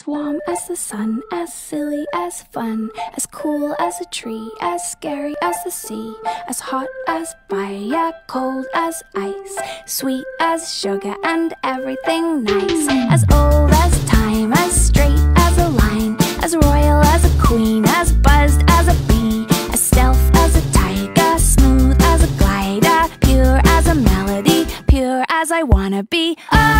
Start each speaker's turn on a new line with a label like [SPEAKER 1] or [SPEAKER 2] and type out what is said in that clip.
[SPEAKER 1] warm as the sun, as silly as fun, as cool as a tree, as scary as the sea, as hot as fire, cold as ice, sweet as sugar and everything nice, as old as time, as straight as a line, as royal as a queen, as buzzed as a bee, as stealth as a tiger, smooth as a glider, pure as a melody, pure as I wanna be. Oh,